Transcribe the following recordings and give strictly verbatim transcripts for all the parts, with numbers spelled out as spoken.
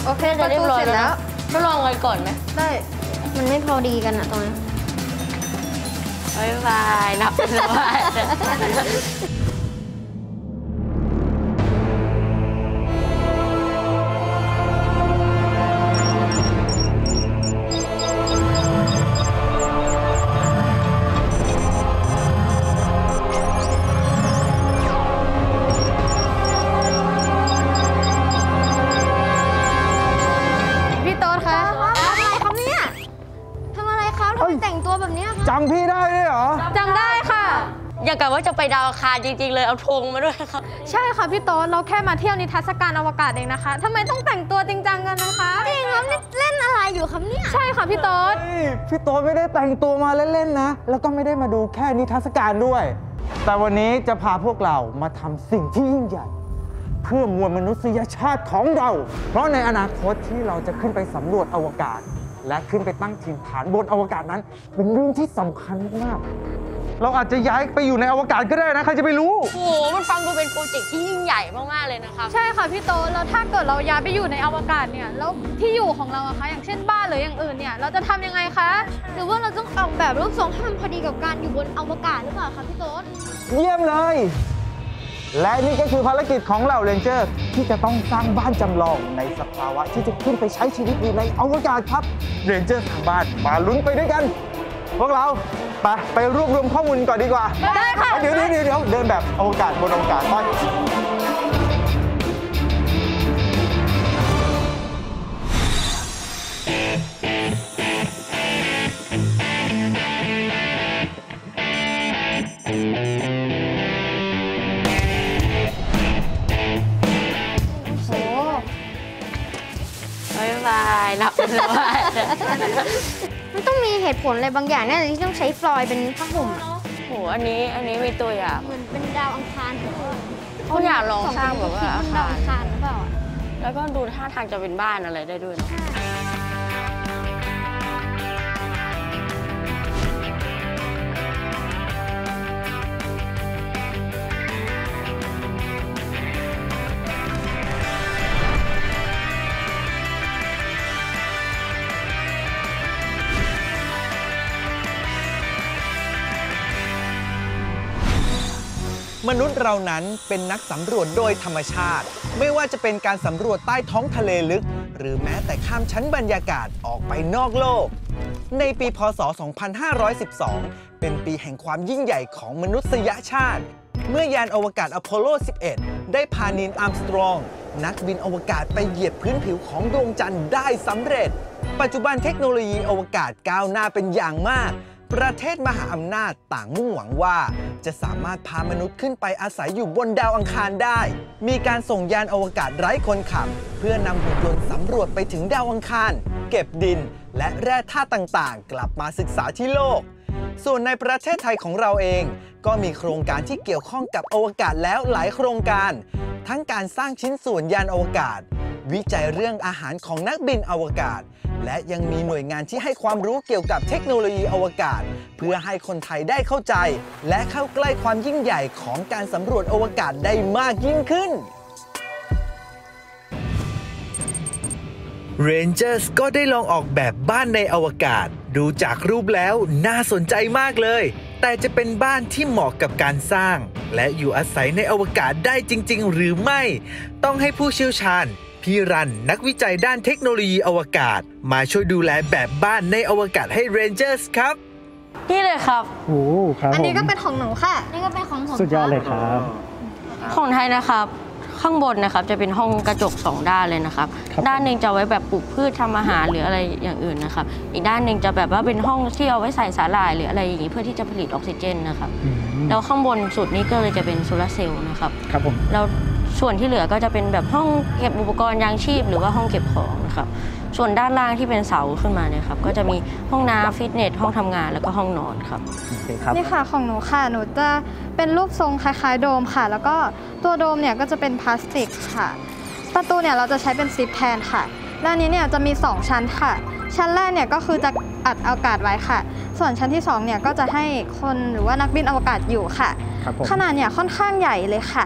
โอเคจะเรียบร้อยแล้วทดลองกันก่อนไหมได้มันไม่พอดีกันอะตรงนี้บ๊ายบายนับเป็นร้อยจำพี่ได้ด้วยเหรอจำได้ค่ะอยากกะว่าจะไปดาวอังคารจริงๆเลยเอาธงมาด้วยครับใช่ค่ะพี่โต๊ดเราแค่มาเที่ยวนิทรรศการอวกาศเองนะคะทำไมต้องแต่งตัวจริงจังกันนะคะจริงครับนี่เล่นอะไรอยู่ครับเนี่ยใช่ค่ะพี่โต๊ดพี่โต๊ดไม่ได้แต่งตัวมาเล่นๆนะแล้วก็ไม่ได้มาดูแค่นิทรรศการด้วยแต่วันนี้จะพาพวกเรามาทำสิ่งที่ยิ่งใหญ่เพื่อมวลมนุษยชาติของเราเพราะในอนาคตที่เราจะขึ้นไปสำรวจอวกาศและขึ้นไปตั้งถิ่นฐานบนอวกาศนั้นเป็นเรื่องที่สำคัญมากเราอาจจะย้ายไปอยู่ในอวกาศก็ได้นะใครจะไปรู้โอ้โหมันฟังดูเป็นโปรเจกต์ที่ยิ่งใหญ่มากๆเลยนะครับใช่ค่ะพี่โตแล้วถ้าเกิดเราย้ายไปอยู่ในอวกาศเนี่ยแล้วที่อยู่ของเราอะคะอย่างเช่นบ้านหรืออย่างอื่นเนี่ยเราจะทำยังไงคะหรือว่าเราต้องออกแบบรูปทรงให้มันพอดีกับการอยู่บนอวกาศหรือเปล่าคะพี่โตเยี่ยมเลยและนี่ก็คือภารกิจของเหล่าเรนเจอร์ที่จะต้องสร้างบ้านจำลองในสภาวะที่จะขึ้นไปใช้ชีวิตอยู่ในอวกาศครับเรนเจอร์สร้างบ้านมาลุ้นไปด้วยกันพวกเราไปไปรวบรวมข้อมูลก่อนดีกว่าได้ค่ะเดี๋ยวเดี๋ยวเดี๋ยวเดินแบบอวกาศบนอวกาศไปบ๊ายบายนับเป็นร้อยมันต้องมีเหตุผลอะไรบางอย่างแน่เลยที่ต้องใช้ฟลอยเป็นผ้าห่มโหอันนี้อันนี้มีตัวอย่างเหมือนเป็นดาวอังคารเขาอยากลองสร้างแบบว่าอาคารหรือเปล่าแล้วก็ดูท่าทางจะเป็นบ้านอะไรได้ด้วยเนาะมนุษย์เรานั้นเป็นนักสำรวจโดยธรรมชาติไม่ว่าจะเป็นการสำรวจใต้ท้องทะเลลึกหรือแม้แต่ข้ามชั้นบรรยากาศออกไปนอกโลกในปีพ.ศ. สองพันห้าร้อยสิบสองเป็นปีแห่งความยิ่งใหญ่ของมนุษยชาติเมื่อยานอวกาศอพอลโล สิบเอ็ด ได้พานีล อาร์มสตรองนักบินอวกาศไปเหยียบพื้นผิวของดวงจันทร์ได้สำเร็จปัจจุบันเทคโนโลยีอวกาศก้าวหน้าเป็นอย่างมากประเทศมหาอำนาจต่างมุ่งหวังว่าจะสามารถพามนุษย์ขึ้นไปอาศัยอยู่บนดาวอังคารได้มีการส่งยานอวกาศไร้คนขับเพื่อนำหุ่นยนต์สำรวจไปถึงดาวอังคารเก็บดินและแร่ธาตุต่างๆกลับมาศึกษาที่โลกส่วนในประเทศไทยของเราเองก็มีโครงการที่เกี่ยวข้องกับอวกาศแล้วหลายโครงการทั้งการสร้างชิ้นส่วนยานอวกาศวิจัยเรื่องอาหารของนักบินอวกาศและยังมีหน่วยงานที่ให้ความรู้เกี่ยวกับเทคโนโลยีอวกาศเพื่อให้คนไทยได้เข้าใจและเข้าใกล้ความยิ่งใหญ่ของการสำรวจอวกาศได้มากยิ่งขึ้น Rangers ก็ได้ลองออกแบบบ้านในอวกาศดูจากรูปแล้วน่าสนใจมากเลยแต่จะเป็นบ้านที่เหมาะกับการสร้างและอยู่อาศัยในอวกาศได้จริงๆหรือไม่ต้องให้ผู้เชี่ยวชาญพี่รันนักวิจัยด้านเทคโนโลยีอวกาศมาช่วยดูแลแบบบ้านในอวกาศให้ Rangers ครับนี่เลยครับโอ้ครับอันนี้ก็เป็นของหนูค่ะนี่ก็เป็นของผมสุดยอดเลยครับของไทยนะครับข้างบนนะครับจะเป็นห้องกระจกสองด้านเลยนะครับด้านหนึ่งจะไว้แบบปลูกพืชทำอาหารหรืออะไรอย่างอื่นนะครับอีกด้านหนึ่งจะแบบว่าเป็นห้องที่เอาไว้ใส่สาหร่ายหรืออะไรอย่างนี้เพื่อที่จะผลิตออกซิเจนนะครับแล้วข้างบนสุดนี้ก็เลยจะเป็นโซลาร์เซลล์นะครับครับผมแล้วส่วนที่เหลือก็จะเป็นแบบห้องเก็บอุปกรณ์ยางชีพหรือว่าห้องเก็บของนะครับส่วนด้านล่างที่เป็นเสาขึ้นมาเนี่ยครับก็จะมีห้องน้ำฟิตเนสห้องทำงานแล้วก็ห้องนอนครับนี่ค่ะของหนูค่ะหนูจะเป็นรูปทรงคล้ายๆโดมค่ะแล้วก็ตัวโดมเนี่ยก็จะเป็นพลาสติกค่ะประตูเนี่ยเราจะใช้เป็นซิปแทนค่ะด้านนี้เนี่ยจะมีสองชั้นค่ะชั้นแรกเนี่ยก็คือจะอัดอากาศไว้ค่ะส่วนชั้นที่สองเนี่ยก็จะให้คนหรือว่านักบินอวกาศอยู่ค่ะขนาดเนี่ยค่อนข้างใหญ่เลยค่ะ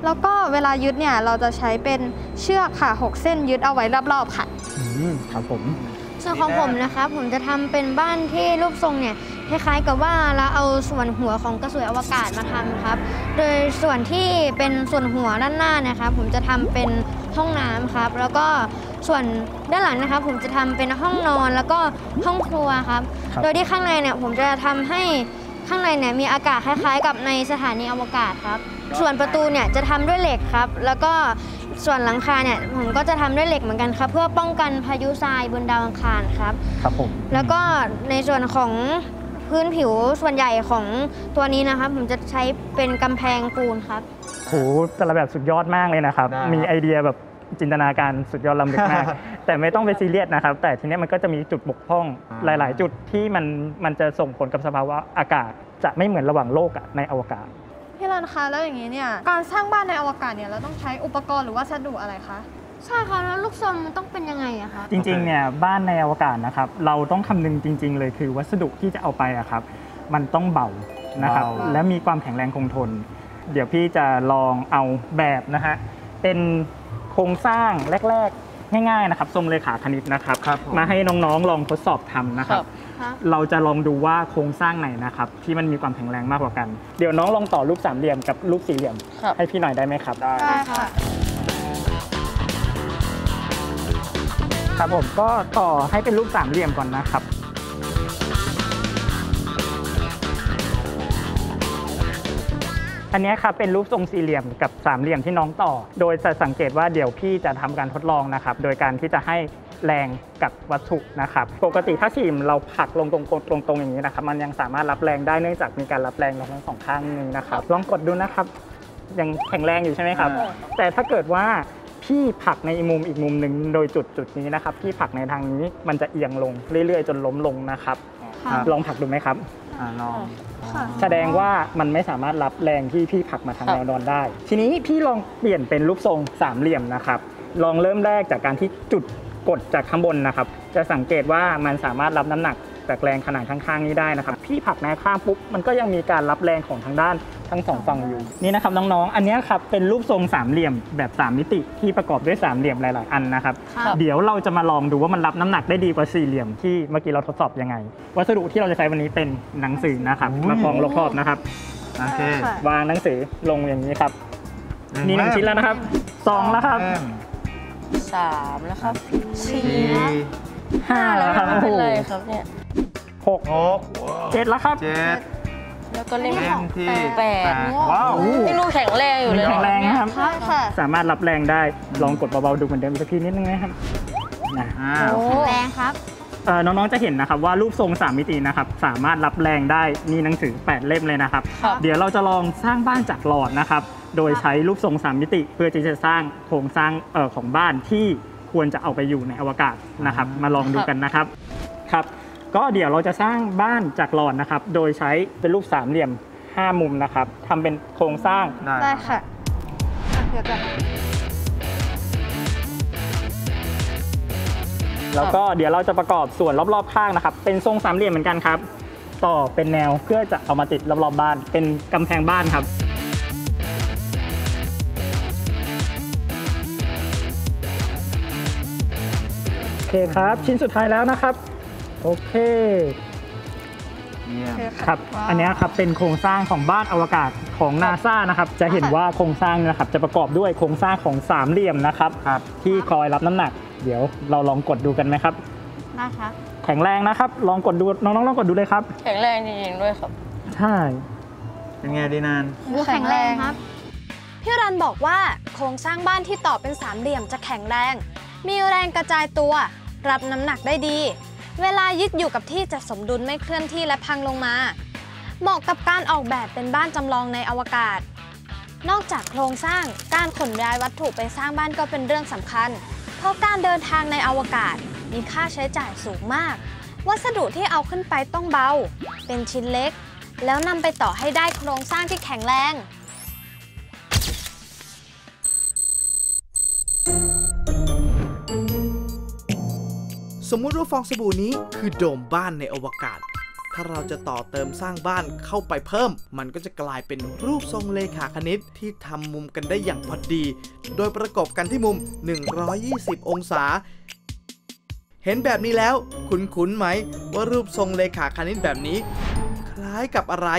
แล้วก็เวลายึดเนี่ยเราจะใช้เป็นเชือกค่ะหกเส้นยึดเอาไว้รอบๆค่ะอืมครับผมส่วนของผมนะครับผมจะทำเป็นบ้านที่รูปทรงเนี่ยคล้ายๆกับว่าเราเอาส่วนหัวของกระสวยอวกาศมาทำครับโดยส่วนที่เป็นส่วนหัวด้านหน้านะครับผมจะทำเป็นห้องน้ำครับแล้วก็ส่วนด้านหลังนะครับผมจะทำเป็นห้องนอนแล้วก็ห้องครัวครับครับโดยที่ข้างในเนี่ยผมจะทำให้ข้างในเนี่ยมีอากาศคล้ายๆ กับในสถานีอวกาศครับส่วนประตูเนี่ยจะทำด้วยเหล็กครับแล้วก็ส่วนหลังคาเนี่ยผมก็จะทำด้วยเหล็กเหมือนกันครับเพื่อป้องกันพายุทรายบนดาวอังคารครับครับผมแล้วก็ในส่วนของพื้นผิวส่วนใหญ่ของตัวนี้นะครับผมจะใช้เป็นกำแพงปูนครับโหแต่ละแบบสุดยอดมากเลยนะครับได้มีไอเดียแบบจินตนาการสุดยอดล้ำลึกมาก แต่ไม่ต้องไปซีเรียสนะครับ แต่ทีเนี้ยมันก็จะมีจุดบกพร่องอ่าหลาย ๆ จุดที่มันมันจะส่งผลกับสภาวะอากาศ จะไม่เหมือนระหว่างโลกอะในอวกาศพี่รันคะแล้วอย่างนี้เนี่ยการสร้างบ้านในอวกาศเนี่ยเราต้องใช้อุปกรณ์หรือว่าวัสดุอะไรคะใช่ค่ะแล้วลูกทรงมันต้องเป็นยังไงอะคะจริง ๆ เนี่ยบ้านในอวกาศนะครับ เราต้องคำนึงจริง ๆ เลยคือวัสดุที่จะเอาไปอะครับ มันต้องเบานะครับเบาและมีความแข็งแรงคงทน เดี๋ยวพี่จะลองเอาแบบนะฮะเป็นโครงสร้างแรก ๆ ง่าย ๆ นะครับทรงเลขาคณิตนะครับครับผมมาให้น้อง ๆ ลองทดสอบทำนะครับครับเราจะลองดูว่าโครงสร้างไหนนะครับที่มันมีความแข็งแรงมากกว่ากัน เดี๋ยวน้องลองต่อรูปสามเหลี่ยมกับรูปสี่เหลี่ยมครับให้พี่หน่อยได้ไหมครับได้ได้ค่ะครับผมก็ต่อให้เป็นรูปสามเหลี่ยมก่อนนะครับ อันนี้ครับเป็นรูปทรงสี่เหลี่ยมกับสามเหลี่ยมที่น้องต่อ โดยจะสังเกตว่าเดี๋ยวพี่จะทำการทดลองนะครับ โดยการที่จะให้แรงกับวัตถุนะครับ ปกติถ้าสี่เหลี่ยมเราผลักลงตรงตรงตรงอย่างนี้นะครับ มันยังสามารถรับแรงได้เนื่องจากมีการรับแรงลงทั้งสองข้างนึงนะครับ ลองกดดูนะครับ ยังแข็งแรงอยู่ใช่ไหมครับอ่าแต่ถ้าเกิดว่าพี่ผลักในมุมอีกมุมหนึ่งโดยจุดจุดนี้นะครับพี่ผลักในทางนี้มันจะเอียงลงเรื่อยๆ จนล้มลงนะครับค่ะลองผลักดูไหมครับอ่าลองค่ะแสดงว่ามันไม่สามารถรับแรงที่พี่ผลักมาทางครับแนวนอนได้ ทีนี้พี่ลองเปลี่ยนเป็นรูปทรงสามเหลี่ยมนะครับ ลองเริ่มแรกจากการที่จุดกดจากข้างบนนะครับ จะสังเกตว่ามันสามารถรับน้ำหนักจากแรงขนาดข้างๆนี้ได้นะครับ พี่ผลักแนวข้างปุ๊บมันก็ยังมีการรับแรงของทางด้านทั้งสองฝั่งอยู่ นี่นะครับน้องๆ อันนี้ครับเป็นรูปทรงสามเหลี่ยมแบบสามมิติที่ประกอบด้วยสามเหลี่ยมหลายๆอันนะครับครับเดี๋ยวเราจะมาลองดูว่ามันรับน้ำหนักได้ดีกว่าสี่เหลี่ยมที่เมื่อกี้เราทดสอบยังไง วัสดุที่เราจะใช้วันนี้เป็นหนังสือนะครับอุ้ยมาคล้องรอบๆนะครับโอเคค่ะวางหนังสือลงอย่างนี้ครับนี่หนึ่งชิ้นแล้วนะครับสองแล้วครับเล่มสามแล้วครับสี่ห้าแล้วครับโอ้ไม่โหเป็นไรครับเนี่ยหกหกเจ็ดแล้วครับเจ็ดแล้วก็เล่มเล่มที่แปดว้าวพี่ลูกแข็งแรงอยู่เลยแข็งแรงนะครับใช่ค่ะสามารถรับแรงได้ ลองกดเบาๆดูเหมือนเดิมอีกสักทีนิดนึงนะครับนะอ่าโอ้แรงครับเอ่อน้องๆจะเห็นนะครับว่ารูปทรงสามมิตินะครับสามารถรับแรงได้มีหนังสือแปดเล่มเลยนะครับครับเดี๋ยวเราจะลองสร้างบ้านจากหลอดนะครับ โดยใช้รูปทรงสามมิติ เพื่อที่จะสร้างโครงสร้างเอ่อของบ้านที่ควรจะเอาไปอยู่ในอวกาศนะครับ มาลองดูกันนะครับครับ ก็เดี๋ยวเราจะสร้างบ้านจากหลอดนะครับ โดยใช้เป็นรูปสามเหลี่ยมห้ามุมนะครับทำเป็นโครงสร้างได้ได้ค่ะอ่ะ เดี๋ยวจะแล้วก็เดี๋ยวเราจะประกอบส่วนรอบๆข้างนะครับ เป็นทรงสามเหลี่ยมเหมือนกันครับ ต่อเป็นแนวเพื่อจะเอามาติดรอบๆบ้าน เป็นกำแพงบ้านครับ โอเคครับ ชิ้นสุดท้ายแล้วนะครับ โอเคเยี่ยมโอเคค่ะครับว้าวอันนี้ครับเป็นโครงสร้างของบ้านอวกาศของนาซานะครับ จะเห็นว่าโครงสร้างนะครับจะประกอบด้วยโครงสร้างของสามเหลี่ยมนะครับครับที่คอยรับน้ำหนัก เดี๋ยวเราลองกดดูกันไหมครับได้ครับแข็งแรงนะครับ ลองกดดู น้องๆลองกดดูเลยครับแข็งแรงจริงๆด้วยครับใช่เป็นไงดีนานดูแข็งแรงครับพี่รันบอกว่าโครงสร้างบ้านที่ต่อเป็นสามเหลี่ยมจะแข็งแรง มีแรงกระจายตัว รับน้ำหนักได้ดี เวลายึดอยู่กับที่จะสมดุลไม่เคลื่อนที่และพังลงมา เหมาะกับการออกแบบเป็นบ้านจำลองในอวกาศ นอกจากโครงสร้างการขนย้ายวัตถุไปสร้างบ้านก็เป็นเรื่องสำคัญ เพราะการเดินทางในอวกาศมีค่าใช้จ่ายสูงมาก วัสดุที่เอาขึ้นไปต้องเบา เป็นชิ้นเล็ก แล้วนำไปต่อให้ได้โครงสร้างที่แข็งแรงสมมุติว่าฟองสบู่นี้คือโดมบ้านในอวกาศถ้าเราจะต่อเติมสร้างบ้านเข้าไปเพิ่มมันก็จะกลายเป็นรูปทรงเลขาคณิตที่ทำมุมกันได้อย่างพอดี โดยประกบกันที่มุมหนึ่งร้อยยี่สิบองศาเห็นแบบนี้แล้วคุ้นๆไหมว่ารูปทรงเลขาคณิตแบบนี้คล้ายกับอะไร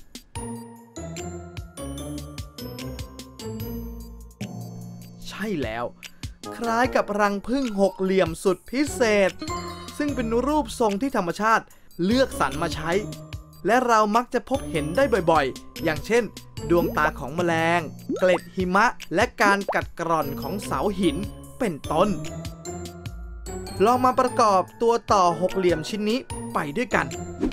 ใช่แล้วคล้ายกับรังผึ้งหกเหลี่ยมสุดพิเศษซึ่งเป็นรูปทรงที่ธรรมชาติเลือกสรรมาใช้และเรามักจะพบเห็นได้บ่อยๆอย่างเช่นดวงตาของแมลงเกล็ดหิมะและการกัดกร่อนของเสาหินเป็นต้นลองมาประกอบตัวต่อหกเหลี่ยมชิ้นนี้ไปด้วยกัน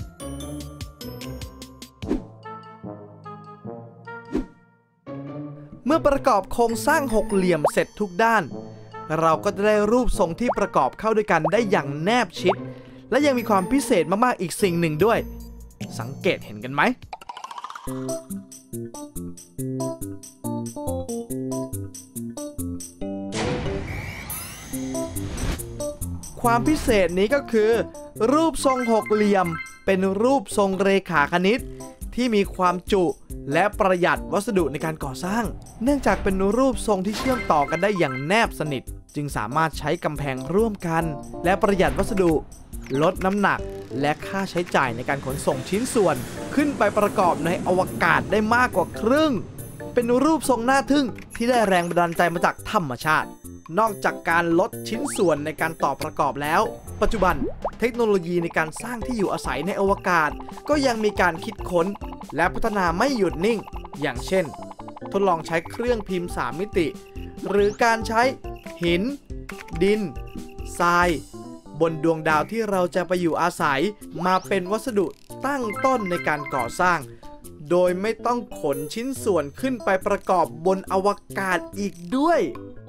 เมื่อประกอบโครงสร้างหกเหลี่ยมเสร็จทุกด้านเราก็จะได้รูปทรงที่ประกอบเข้าด้วยกันได้อย่างแนบชิดและยังมีความพิเศษมากๆอีกสิ่งหนึ่งด้วยสังเกตเห็นกันไหมความพิเศษนี้ก็คือรูปทรงหกเหลี่ยมเป็นรูปทรงเรขาคณิตที่มีความจุและประหยัดวัสดุในการก่อสร้างเนื่องจากเป็นรูปทรงที่เชื่อมต่อกันได้อย่างแนบสนิทจึงสามารถใช้กำแพงร่วมกันและประหยัดวัสดุลดน้ำหนักและค่าใช้จ่ายในการขนส่งชิ้นส่วนขึ้นไปประกอบในอวกาศได้มากกว่าครึ่งเป็นรูปทรงน่าทึ่งที่ได้แรงบันดาลใจมาจากธรรมชาตินอกจากการลดชิ้นส่วนในการต่อประกอบแล้วปัจจุบันเทคโนโลยีในการสร้างที่อยู่อาศัยในอวกาศก็ยังมีการคิดค้นและพัฒนาไม่หยุดนิ่งอย่างเช่นทดลองใช้เครื่องพิมพ์สามมิติหรือการใช้หินดินทรายบนดวงดาวที่เราจะไปอยู่อาศัยมาเป็นวัสดุตั้งต้นในการก่อสร้างโดยไม่ต้องขนชิ้นส่วนขึ้นไปประกอบบนอวกาศอีกด้วย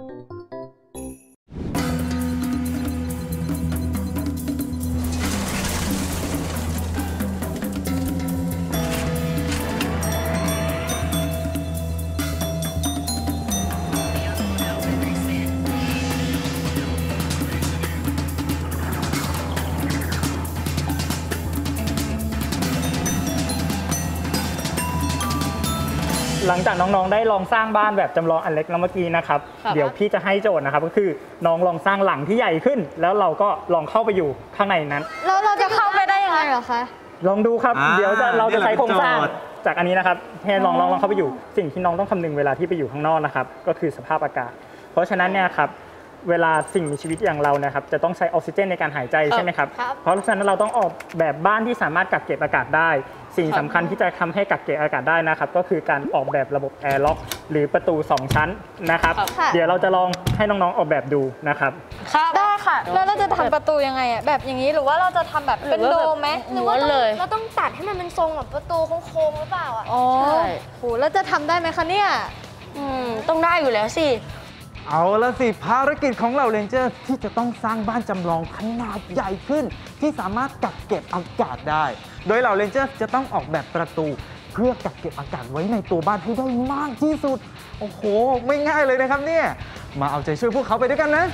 หลังจากน้องๆได้ลองสร้างบ้านแบบจำลองอันเล็กแล้วเมื่อกี้นะครับเดี๋ยวพี่จะให้โจทย์นะครับก็คือน้องลองสร้างหลังที่ใหญ่ขึ้นแล้วเราก็ลองเข้าไปอยู่ข้างในนั้นแล้วเราจะเข้าไปได้ยังไงเหรอคะลองดูครับเดี๋ยวจะเราจะใช้โครงสร้างจากอันนี้นะครับให้ลองลองลองเข้าไปอยู่สิ่งที่น้องต้องคำนึงเวลาที่ไปอยู่ข้างนอกนะครับก็คือสภาพอากาศเพราะฉะนั้นเนี่ยครับเวลาสิ่งมีชีวิตอย่างเรานะครับจะต้องใช้ออกซิเจนในการหายใจใช่ไหมครับเพราะฉะนั้นเราต้องออกแบบบ้านที่สามารถกักเก็บอากาศได้สิ่งสำคัญที่จะทำให้กักเก็บอากาศได้นะครับก็คือการออกแบบระบบแอร์ล็อกหรือประตูสองชั้นนะครับเดี๋ยวเราจะลองให้น้องๆออกแบบดูนะครับได้ค่ะแล้วเราจะทำประตูยังไงอ่ะแบบอย่างนี้หรือว่าเราจะทำแบบเป็นโดมไหมหรือว่าเราต้องตัดให้มันเป็นทรงแบบประตูโค้งๆหรือเปล่าอ่ะอ๋อโหแล้วจะทำได้ไหมคะเนี่ยอืมต้องได้อยู่แล้วสิเอาละสิภารกิจของเราเรนเจอร์ที่จะต้องสร้างบ้านจำลองขนาดใหญ่ขึ้นที่สามารถกักเก็บอากาศได้โดยเหล่าเรนเจอร์จะต้องออกแบบประตูเพื่อกักเก็บอากาศไว้ในตัวบ้านให้ได้มากที่สุดโอ้โหไม่ง่ายเลยนะครับเนี่ยมาเอาใจช่วยพวกเขาไปด้วยกันนะ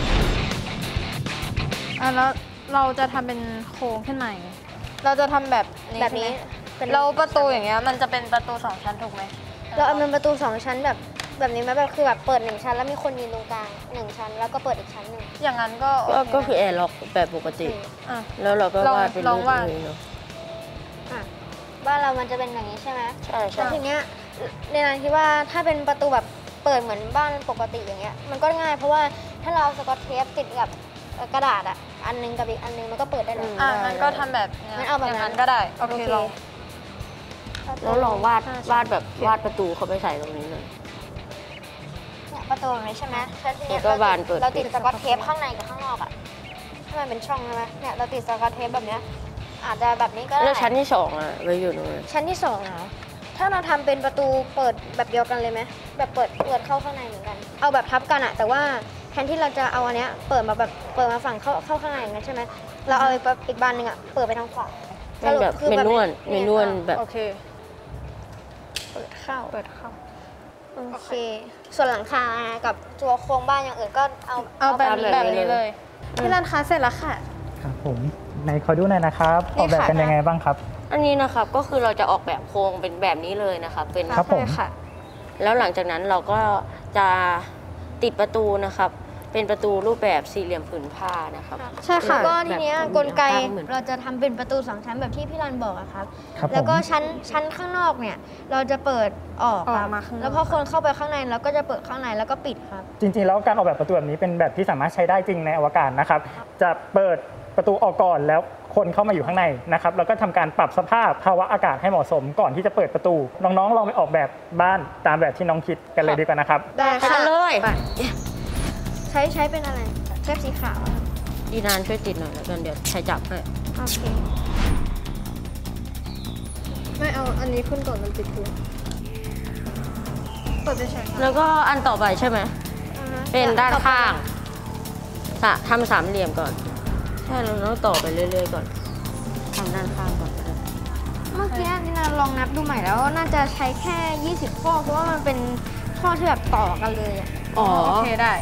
อ่ะแล้วเราจะทำเป็นโค้งขึ้นมาเราจะทำแบบแบบนี้เราประตูอย่างเงี้ยมันจะเป็นประตูสองชั้นถูกไหมเราเอาเป็นประตูสองชั้นแบบแบบนี้ไหมแบบคือแบบเปิดหนึ่งชั้นแล้วมีคนยืนตรงกลางหนึ่งชั้นแล้วก็เปิดอีกชั้นหนึ่งอย่างนั้นก็ก็คือแอร์ล็อกแบบปกติแล้วเราก็วาดเป็นรูปนี้เนาะบ้านเรามันจะเป็นอย่างนี้ใช่ไหมใช่ใช่แล้วทีเนี้ยในนั้นคิดว่าถ้าเป็นประตูแบบเปิดเหมือนบ้านปกติอย่างเงี้ยมันก็ง่ายเพราะว่าถ้าเราสกอตเทปติดกับกระดาษอ่ะอันนึงกับอีกอันนึงมันก็เปิดได้เลยอ่ะมันก็ทำแบบงั้นเอาแบบนั้นก็ได้โอเคลองแล้วลองวาดวาดแบบวาดประตูเขาไปใส่ตรงนี้เลยประตูนี้ใช่ไหมแล้วก็บานเปิดเราติดสกอตเทปข้างในกับข้างนอกอ่ะถ้ามันเป็นช่องใช่ไหมเนี่ยเราติดสกอตเทปแบบเนี้ยอาจจะแบบนี้ก็ได้แล้วชั้นที่สองอ่ะไว้อยู่ตรงไหนชั้นที่สองเหรอถ้าเราทำเป็นประตูเปิดแบบเดียวกันเลยไหมแบบเปิดเปิดเข้าข้างในเหมือนกันเอาแบบทับกันอ่ะแต่ว่าแทนที่เราจะเอาอันเนี้ยเปิดมาแบบเปิดมาฝั่งเข้าเข้าข้างในอย่างนั้นใช่ไหมเราเอาอีกบานหนึ่งอ่ะเปิดไปทางขวาเป็นแบบเมนวลเมนวลแบบโอเคเปิดเข้าเปิดเข้าโอเคส่วนหลังคากับตัวโครงบ้านอย่างอื่นก็เอาเอาแบบแบบนี้เลยพี่รันคะเสร็จแล้วค่ะครับผมในขอดูหน่อยนะครับออกแบบกันยังไงบ้างครับอันนี้นะครับก็คือเราจะออกแบบโครงเป็นแบบนี้เลยนะครับเป็นครับผมค่ะแล้วหลังจากนั้นเราก็จะติดประตูนะครับเป็นประตูรูปแบบสี่เหลี่ยมผืนผ้านะครับใช่ค่ะก็ทีเนี้ยกลไกเหมือนเราจะทำเป็นประตูสองชั้นแบบที่พี่รันบอกอะครับครับผมแล้วก็ชั้นชั้นข้างนอกเนี่ยเราจะเปิดออกอคอรักบมาข้างนอกแล้วพอคนเข้าไปข้างในเราก็จะเปิดข้างในแล้วก็ปิดครับจริงๆแล้วการออกแบบประตูแบบนี้เป็นแบบที่สามารถใช้ได้จริงในอวกาศนะครับจะเปิดประตูออกก่อนแล้วคนเข้ามาอยู่ข้างในนะครับแล้วก็ทำการปรับสภาพภาวะอากาศให้เหมาะสมก่อนที่จะเปิดประตูน้องๆลองไปออกแบบบ้านตามแบบที่น้องคิดกันเลยดีกว่านะครับได้ไปค่ะกันเลยใช้ใช้เป็นอะไรเทปสีขาวครับดีนานช่วยติดหน่อยแล้วกันเดี๋ยวใช้จับให้โอเคไม่เอาอันนี้ขึ้นก่อนมันติดพื้นเปิดไปใช่ค่ะแล้วก็อันต่อไปใช่ไหมอ่าฮะเป็นด้านต่อไปข้างสะทำสามเหลี่ยมก่อนใช่เราต้องต่อไปเรื่อยๆก่อนทำด้านข้างก่อนก็ได้เมื่อกี้นี่นาลองนับดูใหม่แล้วน่าจะใช้แค่ยี่สิบข้อเพราะว่ามันเป็นข้อที่แบบต่อกันเลยอะอ๋อโอเคได้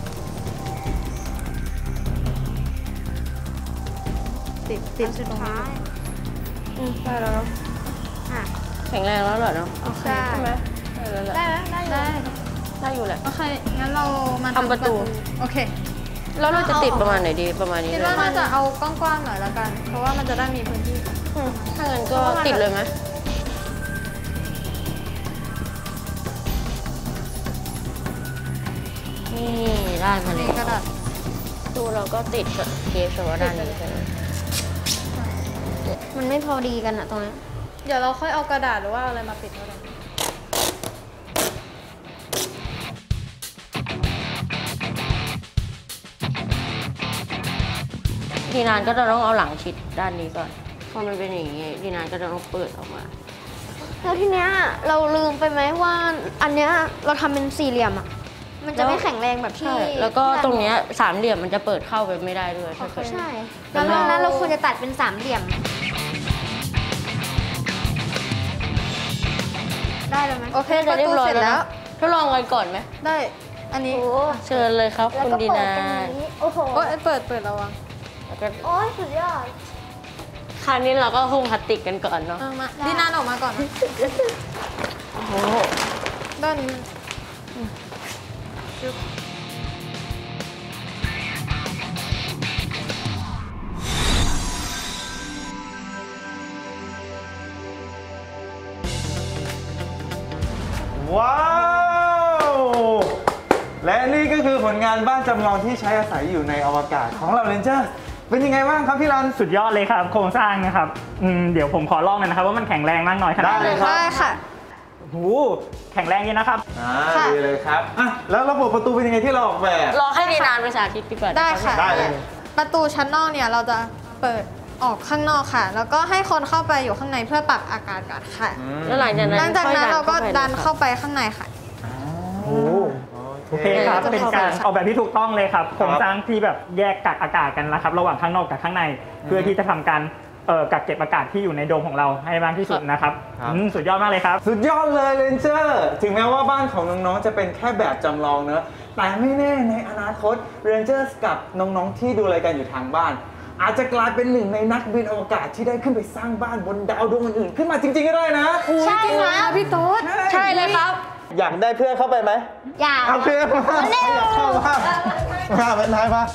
ติดติดอันสุดท้ายอืมได้แล้วเนอะอ่ะแข็งแรงแล้วเหรอเนาะโอเคใช่ไหมได้แล้วแหละได้ไหมได้อยู่ได้ได้อยู่แหละโอเคงั้นเรามาทำประตูโอเคแล้วเราจะติดประมาณไหนดีประมาณนี้คิดเลยว่าน่าจะเอากว้างๆหน่อยแล้วกัน เพราะว่ามันจะได้มีพื้นที่อืมถ้างั้นก็ติดเลยไหมนี่ได้มาเลนี่ยกระดาษดูเราก็ติดกับเทปเฉพาะด้านนี้ใช่ไหมมันไม่พอดีกันอะตรงนี้เดี๋ยวเราค่อยเอากระดาษหรือว่าอะไรมาปิดก็ได้ดีนานก็จะต้องเอาหลังชิดด้านนี้ก่อนพอมันเป็นอย่างนี้ดีนานก็จะต้องเปิดออกมาแล้วทีเนี้ยเราลืมไปไหมว่าอันเนี้ยเราทำเป็นสี่เหลี่ยมอะมันจะไม่แข็งแรงแบบที่ใช่แล้วก็ตรงเนี้ยสามเหลี่ยมมันจะเปิดเข้าไปไม่ได้ด้วยถ้าเกิดใช่แล้วดังนั้นเราควรจะตัดเป็นสามเหลี่ยม ได้แล้วไหมโอเคประตูเสร็จแล้วทดลองกันก่อนไหมได้ อันนี้โอ้เชิญเลยครับแล้วคุณก็ดีเปิดนาเป็นอย่างนี้โอ้โหโอ้ยเปิดเปิดระวังแล้วก็โอ้ยสุดยอดคราวนี้เราก็หุ้มพลาสติกกันก่อนเนาะเอามาดีนานออกมาก่อนนะโอ้โหด้านนี้ว้าว และนี่ก็คือผลงานบ้านจำลองที่ใช้อาศัยอยู่ในอวกาศของเราเรนเจอร์เป็นยังไงบ้างครับพี่รันสุดยอดเลยครับโครงสร้างนะครับอืมเดี๋ยวผมขอลองหน่อยนะครับว่ามันแข็งแรงมากน้อยขนาดได้ไหนเลยครับได้ค่ะโอ้โหแข็งแรงดีนะครับอ่าดีเลยครับอ่ะแล้วระบบประตูเป็นยังไงที่เราออกแบบรอให้ดีนานไปสาธิตดีกว่าได้ค่ะได้เลยประตูชั้นนอกเนี่ยเราจะเปิดออกข้างนอกค่ะ แล้วก็ให้คนเข้าไปอยู่ข้างในเพื่อปรับอากาศก่อนค่ะแล้วหลังจากนั้นหลังจากนั้นเราก็ดันเข้าไปไปข้างในค่ะโอ้โอเคครับจะเป็นเข้าไปการออกแบบที่ถูกต้องเลยครับโครงสร้างที่แบบแยกกักอากาศกันนะครับระหว่างข้างนอกกับข้างใน เพื่อที่จะทำการเอ่อกักเก็บอากาศที่อยู่ในโดมของเราให้มากที่สุดนะครับครับอืมสุดยอดมากเลยครับสุดยอดเลยเรนเจอร์ถึงแม้ว่าบ้านของน้องๆจะเป็นแค่แบบจำลองเนอะแต่ไม่แน่ในอนาคตเรนเจอร์กับน้องๆที่ดูรายการอยู่ทางบ้าน อาจจะกลายเป็นหนึ่งในนักบินอวกาศที่ได้ขึ้นไปสร้างบ้านบนดาวดวงอื่นๆขึ้นมาจริงๆก็ได้นะใช่ครับพี่ต๊ดใช่เลยครับอยากได้เพื่อนเข้าไปไหมอย่าเอาเพื่อนมาอยากเข้ามามาเป็นไงมา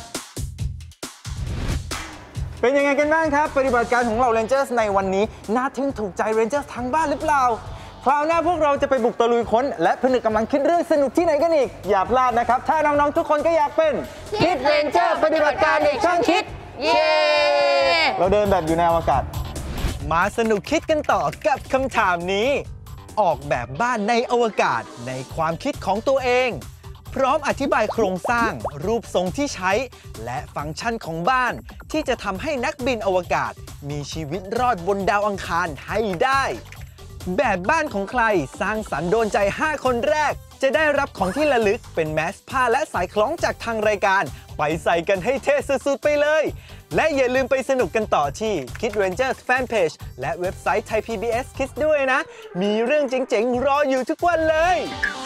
เป็นยังไงกันบ้างครับ ปฏิบัติการของเราเรนเจอร์ในวันนี้น่าทึ่งถูกใจเรนเจอร์ทางบ้านหรือเปล่าคราวหน้าพวกเราจะไปบุกตะลุยค้น และผนึกกำลังคิดเรื่องสนุกที่ไหนกันอีก อย่าพลาดนะครับ ถ้าน้องๆทุกคนก็อยากเป็นคิดเรนเจอร์ปฏิบัติการเด็กช่างคิดเย้เราเดินแบบอยู่ในอวกาศมาสนุกคิดกันต่อกับคำถามนี้ ออกแบบบ้านในอวกาศในความคิดของตัวเอง พร้อมอธิบายโครงสร้าง รูปทรงที่ใช้ และฟังก์ชันของบ้าน ที่จะทำให้นักบินอวกาศ มีชีวิตรอดบนดาวอังคารให้ได้ แบบบ้านของใครสร้างสรรค์โดนใจ ห้า คนแรก จะได้รับของที่ระลึกเป็นแมสผ้าและสายคล้องจากทางรายการ ไปใส่กันให้เท่สุดๆไปเลย และอย่าลืมไปสนุกกันต่อที่ Kid Rangers Fanpage และเว็บไซต์ Thai พี บี เอส Kids ด้วยนะ มีเรื่องเจ๋งๆ รออยู่ทุกวันเลย